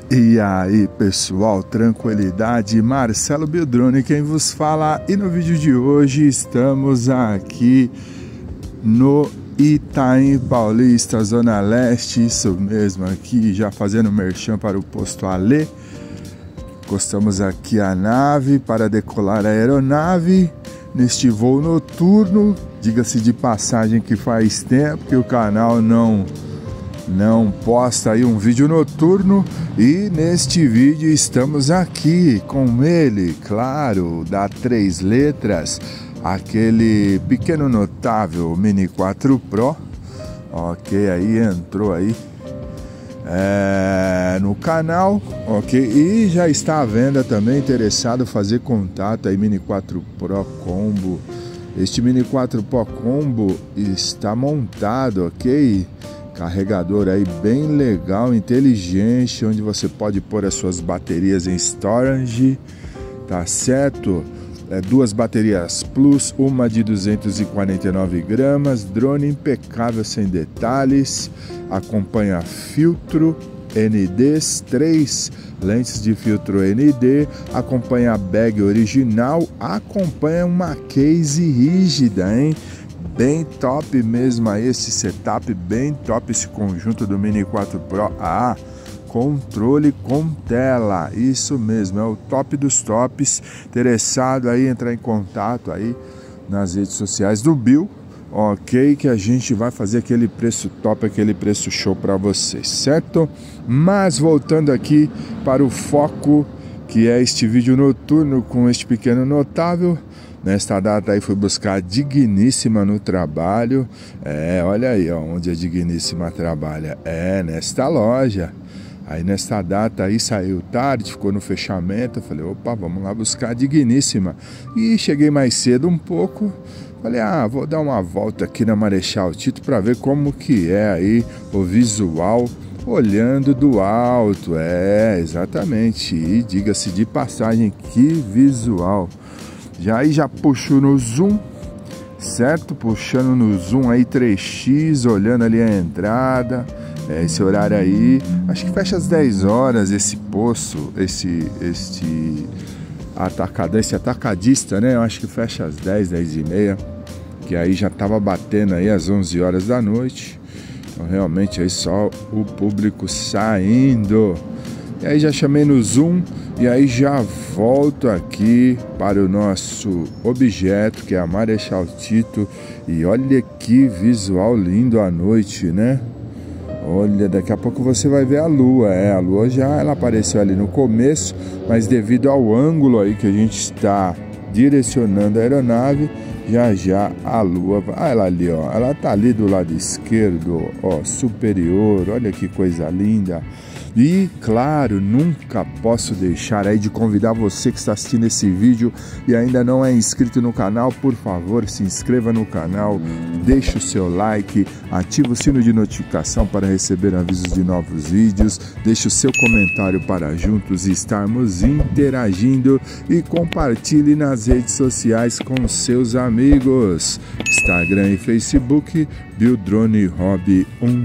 E aí pessoal, tranquilidade, Marcelo Bildrone quem vos fala, e no vídeo de hoje estamos aqui no Itaim Paulista, Zona Leste, isso mesmo, aqui já fazendo merchan para o posto Alê. Encostamos aqui a nave para decolar a aeronave neste voo noturno. Diga-se de passagem que faz tempo que o canal não posta aí um vídeo noturno, e neste vídeo estamos aqui com ele, claro, da 3 letras, aquele pequeno notável Mini 4 Pro, ok, aí entrou aí no canal, ok, e já está à venda também, interessado fazer contato aí, Mini 4 Pro Combo. Este Mini 4 Pro Combo está montado, ok? Carregador aí bem legal, inteligente, onde você pode pôr as suas baterias em storage, tá certo? Duas baterias plus, uma de 249 gramas, drone impecável sem detalhes, acompanha filtro NDs, 3 lentes de filtro ND, acompanha a bag original, acompanha uma case rígida, hein? Bem top mesmo aí esse setup, bem top esse conjunto do Mini 4 Pro. Controle com tela, isso mesmo, é o top dos tops. Interessado aí, entrar em contato aí nas redes sociais do Bill, ok, que a gente vai fazer aquele preço top, aquele preço show para vocês, certo? Mas voltando aqui para o foco, que é este vídeo noturno com este pequeno notável. Nesta data aí fui buscar a Digníssima no trabalho. Olha aí, ó, onde a Digníssima trabalha. Nesta loja. Aí nesta data aí saiu tarde, ficou no fechamento. Eu falei, opa, vamos lá buscar a Digníssima. E cheguei mais cedo um pouco. Falei, vou dar uma volta aqui na Marechal Tito para ver como que é aí o visual olhando do alto. Exatamente. E diga-se de passagem, que visual. Já puxo no zoom, certo? Puxando no zoom aí 3x, olhando ali a entrada. Esse horário aí, acho que fecha às 10 horas esse posto, esse atacadista, né? Eu acho que fecha às 10h30, que aí já tava batendo aí às 11 horas da noite. Então realmente aí só o público saindo. E aí já chamei no zoom, e aí já volto aqui para o nosso objeto, que é a Marechal Tito. E olha que visual lindo à noite, né? Olha, daqui a pouco você vai ver a lua. A lua ela apareceu ali no começo, mas devido ao ângulo aí que a gente está direcionando a aeronave, já a lua, ela ali, ó, ela tá ali do lado esquerdo, ó, superior. Olha que coisa linda. E claro, nunca posso deixar aí de convidar você que está assistindo esse vídeo e ainda não é inscrito no canal, por favor, se inscreva no canal, deixe o seu like, ative o sino de notificação para receber avisos de novos vídeos, deixe o seu comentário para juntos estarmos interagindo, e compartilhe nas redes sociais com seus amigos, Instagram e Facebook, Bildrone Hobby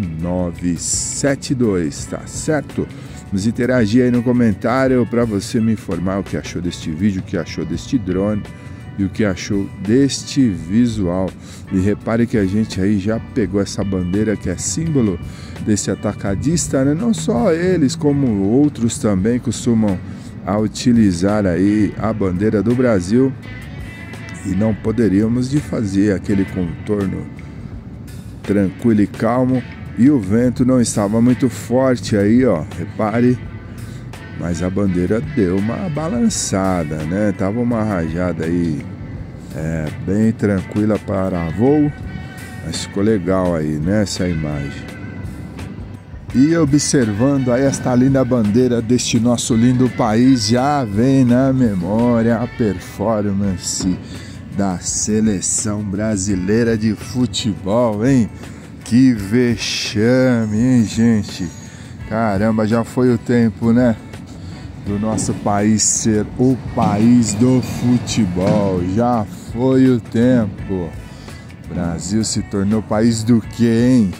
1972, tá certo? Nos interagir aí no comentário para você me informar o que achou deste vídeo, o que achou deste drone e o que achou deste visual. E repare que a gente aí já pegou essa bandeira que é símbolo desse atacadista, né? Não só eles, como outros também costumam utilizar aí a bandeira do Brasil, e não poderíamos de fazer aquele contorno tranquilo e calmo, e o vento não estava muito forte aí, ó, repare, mas a bandeira deu uma balançada, né? Tava uma rajada aí bem tranquila para voo, mas ficou legal aí, né, essa imagem. E observando aí esta linda bandeira deste nosso lindo país, já vem na memória a performance da seleção brasileira de futebol, hein? Que vexame, hein, gente? Caramba, já foi o tempo, né? Do nosso país ser o país do futebol. Já foi o tempo. O Brasil se tornou país do quê, hein?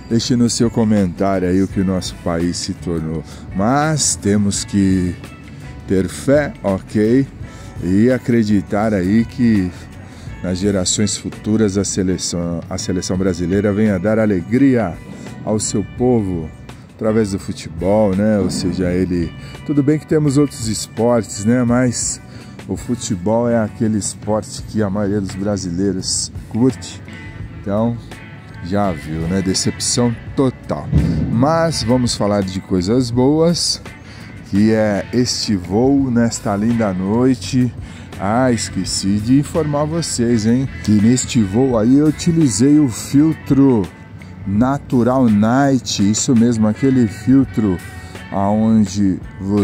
Deixe no seu comentário aí o que o nosso país se tornou. Mas temos que ter fé, ok? E acreditar aí que nas gerações futuras a seleção brasileira venha dar alegria ao seu povo através do futebol, né? Ou seja, tudo bem que temos outros esportes, né? Mas o futebol é aquele esporte que a maioria dos brasileiros curte. Então, já viu, né? Decepção total. Mas vamos falar de coisas boas, que é este voo nesta linda noite. Esqueci de informar vocês, hein? Que neste voo aí eu utilizei o filtro Natural Night, isso mesmo, aquele filtro aonde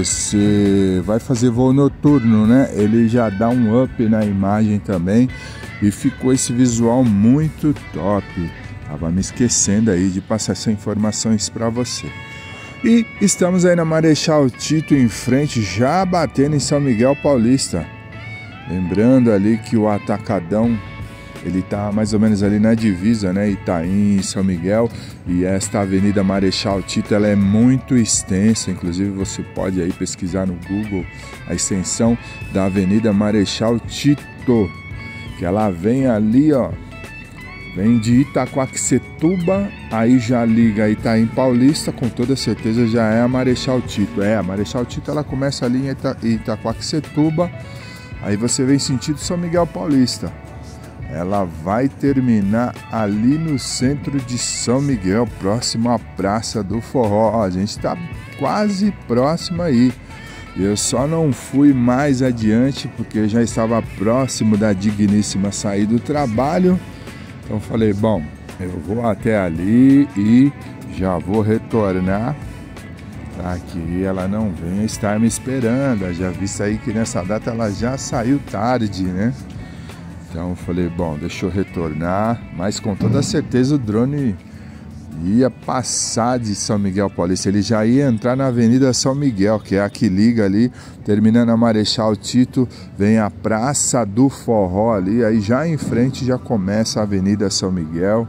você vai fazer voo noturno, né? Ele já dá um up na imagem também e ficou esse visual muito top. Tava me esquecendo aí de passar essas informações para você. E estamos aí na Marechal Tito em frente, já batendo em São Miguel Paulista. Lembrando ali que o Atacadão, ele tá mais ou menos ali na divisa, né? Itaim e São Miguel. E esta Avenida Marechal Tito, ela é muito extensa. Inclusive você pode aí pesquisar no Google a extensão da Avenida Marechal Tito, que ela vem ali, ó. Vem de Itaquaquecetuba, aí já liga Itaim Paulista, com toda certeza já é a Marechal Tito. A Marechal Tito ela começa ali em Itaquaquecetuba, aí você vem sentido São Miguel Paulista. Ela vai terminar ali no centro de São Miguel, próximo à Praça do Forró. Ó, a gente está quase próximo aí. Eu só não fui mais adiante porque já estava próximo da digníssima sair do trabalho. Então falei, bom, eu vou até ali e já vou retornar para que ela não venha estar me esperando. Já vi aí que nessa data ela já saiu tarde, né? Então eu falei, bom, deixa eu retornar, mas com toda certeza o drone ia passar de São Miguel Paulista, ele já ia entrar na Avenida São Miguel, que é a que liga ali, terminando a Marechal Tito, vem a Praça do Forró ali, aí já em frente já começa a Avenida São Miguel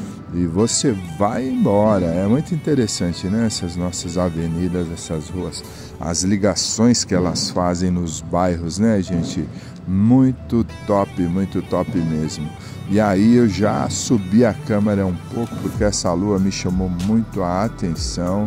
e você vai embora. É muito interessante, né? Essas nossas avenidas, essas ruas, as ligações que elas fazem nos bairros, né, gente? Muito top mesmo. E aí eu já subi a câmera um pouco porque essa lua me chamou muito a atenção.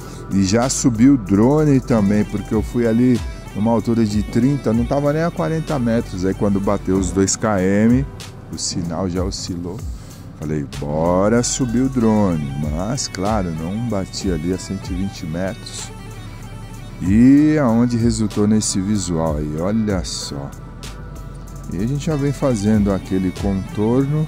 E já subi o drone também, porque eu fui ali numa altura de 30, não estava nem a 40 metros. Aí quando bateu os 2 km, o sinal já oscilou. Falei, bora subir o drone. Mas claro, não bati ali a 120 metros. E aonde resultou nesse visual aí, olha só. E a gente já vem fazendo aquele contorno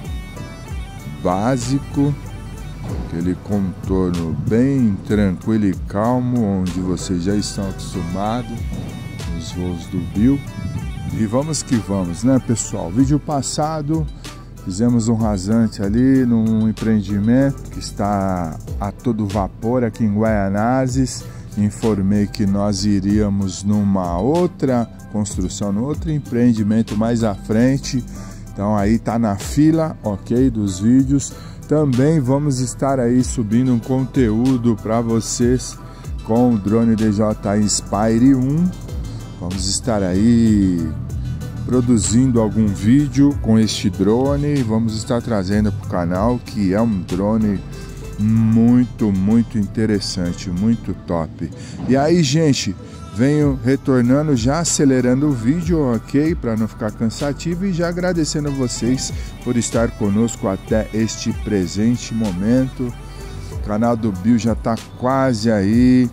básico, aquele contorno bem tranquilo e calmo, onde vocês já estão acostumados nos voos do Bill. E vamos que vamos, né, pessoal? Vídeo passado fizemos um rasante ali num empreendimento que está a todo vapor aqui em Guaianazes. Informei que nós iríamos numa outra construção, num outro empreendimento mais à frente. Então aí tá na fila, ok, dos vídeos. Também vamos estar aí subindo um conteúdo para vocês com o drone DJI Inspire 1. Vamos estar aí produzindo algum vídeo com este drone. Vamos estar trazendo para o canal, que é um drone muito interessante, muito top. E aí, gente, venho retornando, já acelerando o vídeo, ok? Para não ficar cansativo, e já agradecendo a vocês por estar conosco até este presente momento. O canal do Bill já está quase aí,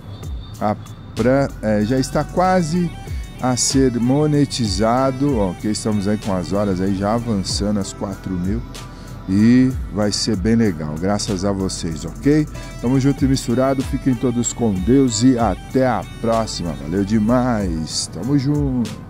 já está quase a ser monetizado, ok? Estamos aí com as horas aí já avançando as 4.000. E vai ser bem legal, graças a vocês, ok? Tamo junto e misturado, fiquem todos com Deus e até a próxima. Valeu demais, tamo junto!